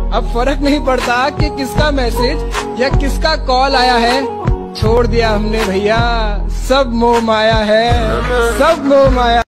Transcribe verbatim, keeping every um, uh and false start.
अब फर्क नहीं पड़ता कि किसका मैसेज या किसका कॉल आया है। छोड़ दिया हमने भैया, सब मोह माया है, सब मोह माया।